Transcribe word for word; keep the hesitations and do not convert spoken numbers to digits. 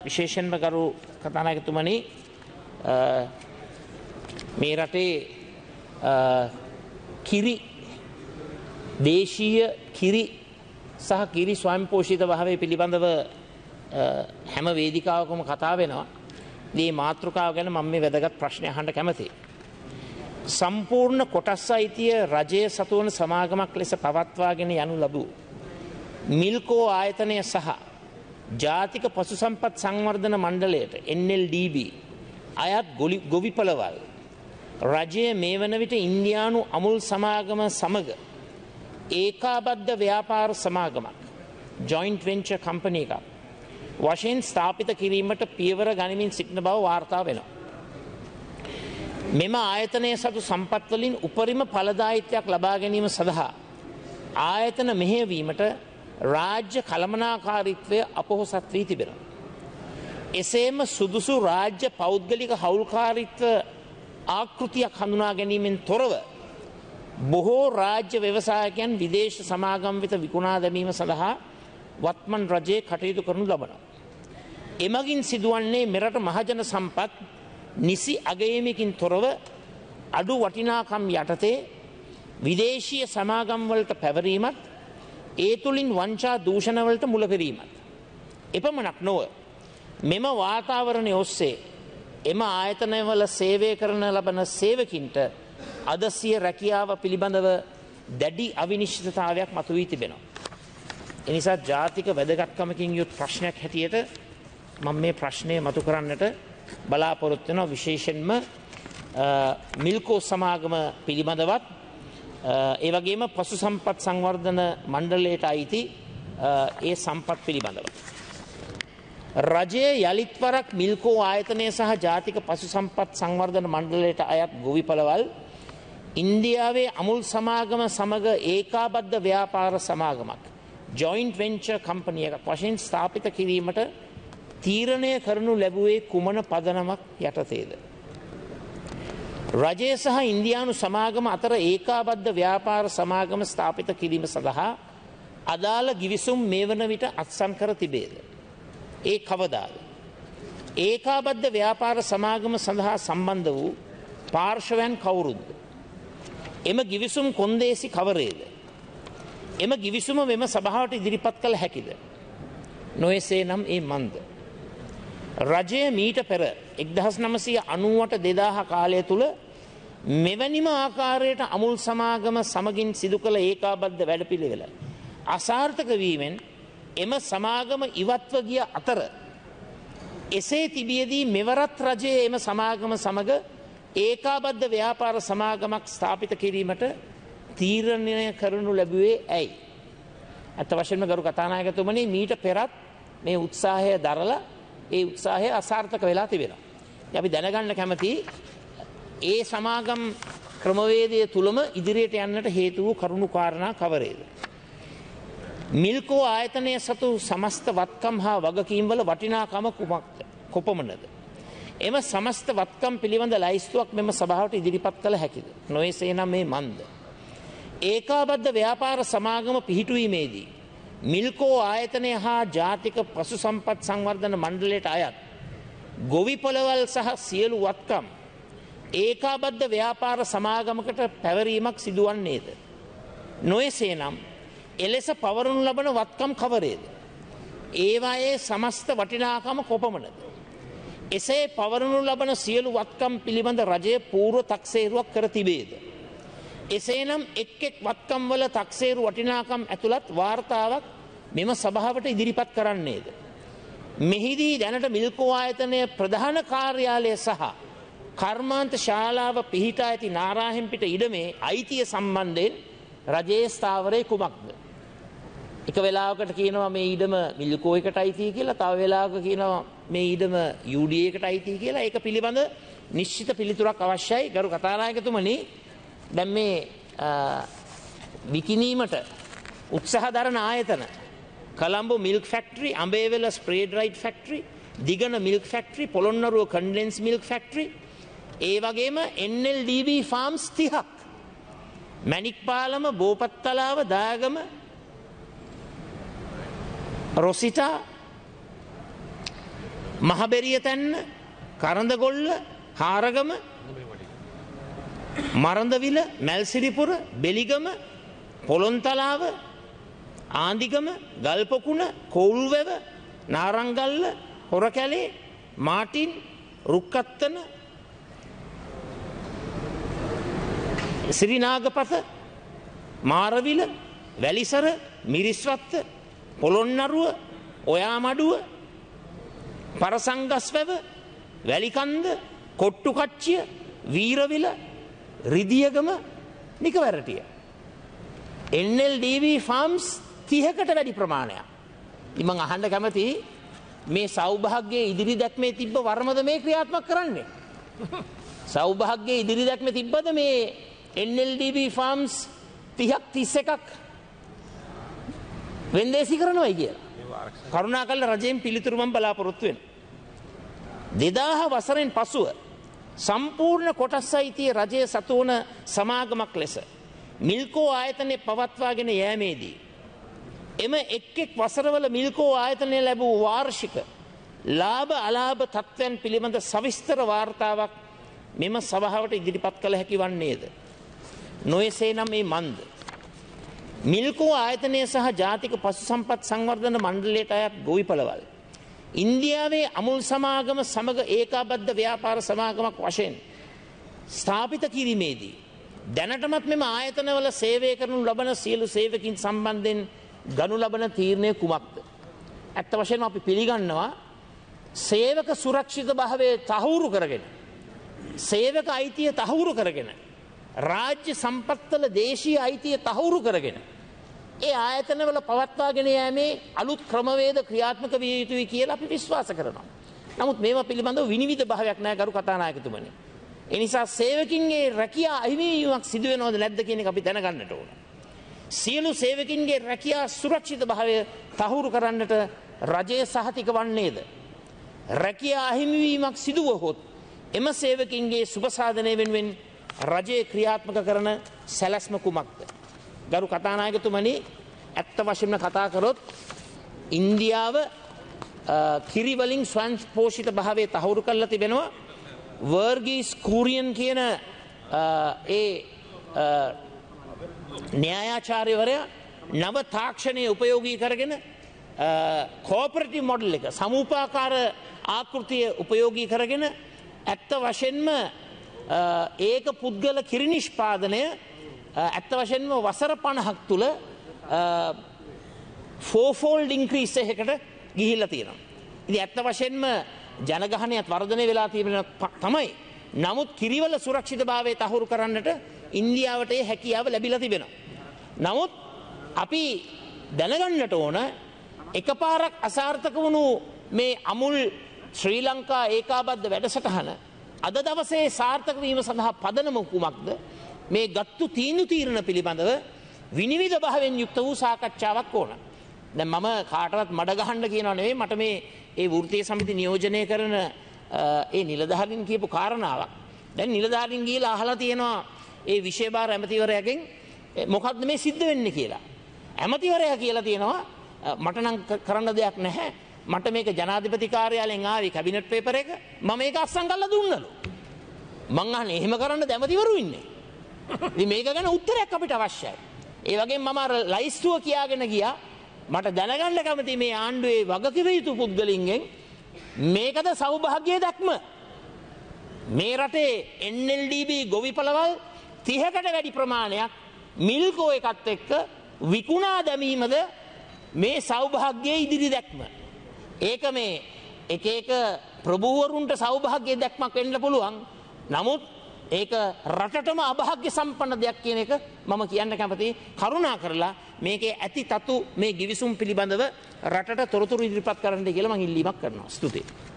විශේෂයෙන්ම ගරු කතානායකතුමනි මේ රටේ කිරි දේශීය කිරි සහ කිරි ස්වයංපෝෂිත භාවය පිළිබඳව හැම වේදිකාවකම කතා වෙනවා. මේ මාතෘකාව ගැන මම මේ වැදගත් ප්‍රශ්නයක් අහන්න කැමතියි. සම්පූර්ණ කොටස් අයිතිය රජය සතුවන සමාගමක් ලෙස පවත්වාගෙන යනු ලැබූ මිල්කෝ ආයතනය සහ ජාතික පශුසම්පත් සංවර්ධන මණ්ඩලයට N L D B අයත් ගොවිපළවල් රජය මේ වන විට ඉන්දියානු අමුල් සමාගම සමග ඒකාබද්ධ ව්‍යාපාර සමාගමක් ජොයින්ට් වෙන්චර් කම්පනි එකක් වශයෙන් ස්ථාපිත කිරීමට පියවර ගනිමින් සිටින බව වාර්තා වෙනවා. මෙම ආයතනය සතු සම්පත් වලින් උපරිම ඵලදායීත්වයක් ලබා ගැනීම සඳහා ආයතන මෙහෙයවීමට රාජ්‍ය කළමනාකාරීත්වය අපොහොසත් වී තිබෙනවා. එසේම සුදුසු රාජ්‍ය පෞද්ගලික හවුල්කාරීත්ව ආකෘතියක් හඳුනා ගැනීමෙන් තොරව බොහෝ රාජ්‍ය ව්‍යවසායකයන් විදේශ සමාගම් වෙත විකුණා දැමීම සඳහා වත්මන් රජයේ කටයුතු කරනු ලබනවා. එමගින් සිදුවන්නේ මෙරට මහජන සම්පත් නිසි අගයීමකින් තොරව අඩු වටිනාකම් යටතේ විදේශීය සමාගම් වලට පැවරීමත් ඒ තුලින් වංචා දූෂණ වලට මුල පෙරීමත්. එපමණක් නොව මෙම වාතාවරණය ඔස්සේ එම ආයතනවල සේවය කරන ලබන සේවකින්ට අදසිය රැකියාව පිළිබඳව දැඩි අවිනිශ්චිතතාවයක් මතුවී තිබෙනවා. එනිසා ජාතික වැදගත්කමකින් යුත් ප්‍රශ්නයක් හැටියට මම මේ ප්‍රශ්නය මතු කරන්නට බලාපොරොත්තු වෙනවා. විශේෂයෙන්ම මිල්කෝ සමාගම පිළිබඳවත් ඒ වගේම පශු සම්පත් සංවර්ධන මණ්ඩලයට අයිති ඒ සම්පත් පිළිබඳව. රජයේ යලිත් වරක් මිල්කෝ ආයතනය සහ ජාතික පශු සම්පත් සංවර්ධන මණ්ඩලයට අයත් ගොවිපළවල් ඉන්දියාවේ අමුල් සමාගම සමග ඒකාබද්ධ ව්‍යාපාර සමාගමක් ජොයින්ට් වෙන්චර් කම්පනි එකක් වශයෙන් ස්ථාපිත කිරීමට තීරණය කරනු ලැබුවේ කුමන පදනමක් යටතේද? රජය සහ ඉන්දියානු සමාගම අතර ඒකාබද්ධ ව්‍යාපාර සමාගම ස්ථාපිත කිරීම සඳහා අදාළ ගිවිසුම් මේ වන විට අත්සන් කර තිබේද? ඒ කවදාද? ඒකාබද්ධ ව්‍යාපාර සමාගම සඳහා සම්බන්ධ වූ පාර්ශවයන් කවුරුද? එම ගිවිසුම් කොන්දේසි කවරේද? එම ගිවිසුම මෙම සභාවට ඉදිරිපත් කළ හැකිද? නොයසේ නම් ඒ මන්ද. රජය මීට පෙර එක්දහස් නවසිය අනූඅට දෙදාහ කාලය තුළ මෙවැනිම ආකාරයට අමුල් සමාගම සමගින් සිදු කළ ඒකාබද්ධ වැඩපිළිවෙල අසාර්ථක වීමෙන් එම සමාගම ඉවත්ව ගිය අතර එසේ තිබියදී මෙවරත් රජයේ එම සමාගම සමග ඒකාබද්ධ ව්‍යාපාර සමාගමක් ස්ථාපිත කිරීමට තීරණය කරනු ලැබුවේ ඇයි? අත වශයෙන්ම ගරු කතානායකතුමනි මීට පෙරත් මේ උත්සාහය දරලා ඒ උත්සාහය අසාර්ථක වෙලා තිබෙනවා. අපි දැනගන්න කැමති ඒ සමාගම් ක්‍රමවේදය තුලම ඉදිරියට යන්නට හේතු වූ කරුණු කාරණා කවරේද? මිල්කෝ ආයතනය සතු සමස්ත වත්කම් හා වගකීම් වල වටිනාකම කුමක්ද? කොපමණද? එම සමස්ත වත්කම් පිළිබඳ ලයිස්තුවක් මෙම සභාවට ඉදිරිපත් කළ හැකිද? නොයසේ නම් මේ මන්ද. ඒකාබද්ධ ව්‍යාපාර සමාගම පිහිටුවීමේදී මිල්කෝ ආයතනය හා ජාතික පශු සම්පත් සංවර්ධන මණ්ඩලයට අයත් ගොවිපළවල් සහ සියලු වත්කම් ඒකාබද්ධ ව්‍යාපාර සමාගමකට පැවරීමක් සිදුවන්නේද? නොයසේ නම් එලෙස පවරනු ලබන වත්කම් කවරේද? ඒවායේ සමස්ත වටිනාකම කොපමණද? එසේ පවරනු ලබන සියලු වත්කම් පිළිබඳ රජය පූර්ව තක්සේරුවක් කර තිබේද? එසේනම් එක් එක් වත්කම් වල තක්සේරු වටිනාකම් ඇතුළත් වාර්තාවක් මෙම සභාවට ඉදිරිපත් කරන්නේද? මෙහිදී දැනට මිල්කෝ ආයතනය ප්‍රධාන කාර්යාලය සහ කර්මාන්ත ශාලාව පිහිටා ඇති නාරාහෙම්පිට ඉඩමේ අයිතිය සම්බන්ධයෙන් රජයේ ස්ථාවරය කුමක්ද? එක වෙලාවකට කියනවා මේ ඉඩම මිල්කෝ එකට අයිතියි කියලා, තව වෙලාවක කියනවා මේ ඉඩම U D A එකට අයිතියි කියලා. ඒක පිළිබඳ නිශ්චිත පිළිතුරක් අවශ්‍යයි. ගරු කතානායකතුමනි, දැන් මේ විකිණීමට උත්සාහ දරන ආයතන Colombo milk factory, Ambewela spray dried factory, Digana milk factory, Polonnaruwa condensed milk factory, ඒ වගේම N L D B farms තිහක්, Manikpalama, Bopattalawa, Dagama, Rosita, Mahaberiyatenna, Karandagolla, Haragama, Marandawila, Melsiripura, Beligama, Polonthalawa, Andigama, Galpokuna, Kolwewa, Narangalla, Horakele, Martin, Rukkaththana, Siringapatha, Marawila, Welisara, Miriswatta, Polonnaruwa, Oyamaduwa, Parasangaswewa, Welikanda, Kottukachchiya, Weerawila, Ridiyagama, Nikaweratiya. N L D B farms තිහකට වැඩි ප්‍රමාණයක්. ඉතින් මම අහන්න කැමතියි මේ සෞභාග්‍යයේ ඉදිරි දැක්මේ තිබ්බ වර්මද මේ ක්‍රියාත්මක කරන්නේ? සෞභාග්‍යයේ ඉදිරි දැක්මේ තිබ්බද මේ එන් එල් ඩී බී ෆාම්ස් තිහක් තිස් එකක් වෙන්දේසි කරනවයි කියලා. කරුණාකරලා රජයෙන් පිළිතුරු මම බලාපොරොත්තු වෙනවා. දෙදාහ වසරෙන් පසුව සම්පූර්ණ කොටස් අයිතිය රජයේ සතුවන සමාගමක් ලෙස මිල්කෝ ආයතනය පවත්වාගෙන යෑමේදී එම එක් එක් වසරවල මිල්කෝ ආයතනය ලැබූ වාර්ෂික ලාභ අලාභ තත්ත්වයන් පිළිබඳ සවිස්තර වාර්තාවක් මෙම සභාවට ඉදිරිපත් කළ හැකි වන්නේද? නොයසේ නම් මේ මන්ද මිල්කෝ ආයතනය සහ ජාතික පශු සම්පත් සංවර්ධන මණ්ඩලයට අයත් ගොවිපළවල් ඉන්දියාවේ අමුල් සමාගම සමග ඒකාබද්ධ ව්‍යාපාර සමාගමක් වශයෙන් ස්ථාපිත කිරීමේදී දැනටමත් මෙම ආයතනවල සේවය කරනු ලබන සියලු සේවකින් සම්බන්ධයෙන් ගනු ලබන තීරණය කුමක්ද? ඇත්ත වශයෙන්ම අපි පිළිගන්නවා සේවක සුරක්ෂිත භාවය තහවුරු කරගෙන සේවක අයිතිය තහවුරු කරගෙන රාජ්‍ය සම්පත්වල දේශීය අයිතිය තහවුරු කරගෙන ඒ ආයතනවල පවත්වාගෙන යෑමේ අලුත් ක්‍රමවේද ක්‍රියාත්මක විය යුතුයි කියලා අපි විශ්වාස කරනවා. නමුත් මේවා පිළිබඳව විනිවිද භාවයක් නැහැ ගරු කතානායකතුමනි. ඒ නිසා සේවකින්ගේ රැකියා අහිමිවීමක් සිදු වෙනවද නැද්ද කියන එක අපි දැනගන්නට ඕන. සියලු සේවකින්ගේ රැකියා සුරක්ෂිත භාවය තහවුරු කරන්නට රජය සහතික වන්නේද? රැකියා අහිමිවීමක් සිදු වුවහොත් එම සේවකින්ගේ සුබසාධනය වෙනුවෙන් රජය ක්‍රියාත්මක කරන සැලැස්ම කුමක්ද? ගරු කතානායකතුමනි ඇත්ත වශයෙන්ම කතා කරොත් ඉන්දියාව කිරි වලින් ස්වයං පෝෂිත භාවය තහවුරු කරලා තිබෙනවා. වර්ගීස් කූරියන් කියන ඒ න්‍යායාචාර්යවරයා නව තාක්ෂණය උපයෝගී කරගෙන කෝපරේටිව් මොඩල් එක සමූපාකාර ආකෘතිය උපයෝගී කරගෙන ඇත්ත වශයෙන්ම ඒක පුද්ගල කිරි නිෂ්පාදනය ඇත්ත වශයෙන්ම වසර පනහක් තුළ ෆෝෆෝල්ඩ් ඉන්ක්‍රීස් එකකට ගිහිල්ලා තියෙනවා. ඉතින් ඇත්ත වශයෙන්ම ජනගහනයත් වර්ධනය වෙලා තියෙන තමයි. නමුත් කිරිවල සුරක්ෂිතභාවය තහවුරු කරන්නට ඉන්දියාවට ඒ හැකියාව ලැබිලා තිබෙනවා. නමුත් අපි දැනගන්නට ඕන එකපාරක් අසාර්ථක වුණු මේ අමුල් ශ්‍රී ලංකා ඒකාබද්ධ වැඩසටහන අද දවසේ සාර්ථක වීම සඳහා පදනම කුමක්ද? මේ ගත්තු තීන්දුව තීරණ පිළිබඳව විනිවිද භාවයෙන් යුක්ත වූ සාකච්ඡාවක් ඕන. දැන් මම කාටවත් මඩ ගහන්න කියනව නෙවෙයි මට මේ ඒ වෘත්තීය සමිති නියෝජනය කරන ඒ නිලධාරීන් කියපු කාරණාවක්. දැන් නිලධාරීන් ගිහලා අහලා තියෙනවා ඒ විශේෂ ඇමතිවරයාගෙන් මොකක්ද මේ සිද්ධ වෙන්නේ කියලා. ඇමතිවරයා කියලා තියෙනවා මට නම් කරන්න දෙයක් නැහැ. මට මේක ජනාධිපති කාර්යාලයෙන් ආවේ කැබිනට් පේපර් එක. මම මේක අස්සම් කරලා දුන්නලු. මං අහන්නේ එහෙම කරන්න ඇමතිවරු ඉන්නේ. ඉතින් මේක ගැන උත්තරයක් අපිට අවශ්‍යයි. ඒ වගේම මම අර ලයිස්තුව කියාගෙන ගියා මට දැනගන්න කැමති මේ ආණ්ඩුවේ වගකිව යුතු පුද්ගලින්ගෙන් මේකද සෞභාග්‍යයේ දක්ම මේ රටේ එන් එල් ඩී බී ගොවිපළවල් තිහකට වැඩි ප්‍රමාණයක් මිල්කෝ එකත් එක්ක විකුණා දැමීමද මේ සෞභාග්‍යයේ ඉදිරි දැක්ම. ඒක මේ එක එක ප්‍රභූවරුන්ට සෞභාග්‍යයේ දැක්මක් වෙන්න පුළුවන්. නමුත් ඒක රටටම අභාග්‍ය සම්පන්න දෙයක් කියන එක මම කියන්න කැමතියි. කරුණා කරලා මේකේ ඇති තතු මේ ගිවිසුම් පිළිබඳව රටට තොරතුරු ඉදිරිපත් කරන්න කියලා මම ඉල්ලීමක් කරනවා. ස්තුතියි.